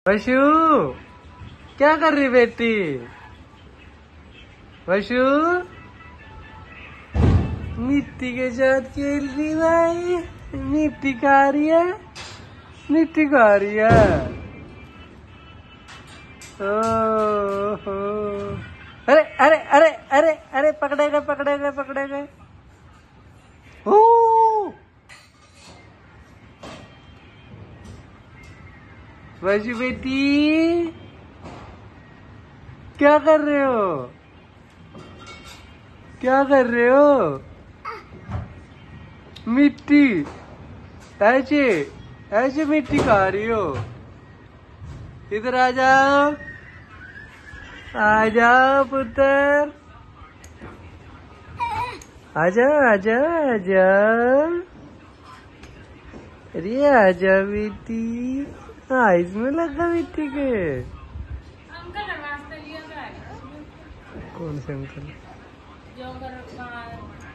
वशु क्या कर रही बेटी? वशु मिट्टी के साथ खेल रही भाई। मिट्टी खा रही है, मिट्टी खा रही है। ओहो अरे अरे अरे अरे अरे पकड़े गए पकड़े गए पकड़े गए। वशु बेटी क्या कर रहे हो? क्या कर रहे हो? मिट्टी ऐसे ऐसे मिट्टी खा रही हो? इधर आ जाओ, आ जाओ पुत्र, आ जाओ आ जाओ आ जाओ। अरे आ जाओ बेटी। हाँ इसमें लगा मिट्टी के। अंकल नाश्ता लिया क्या है? कौन से अंकल? जो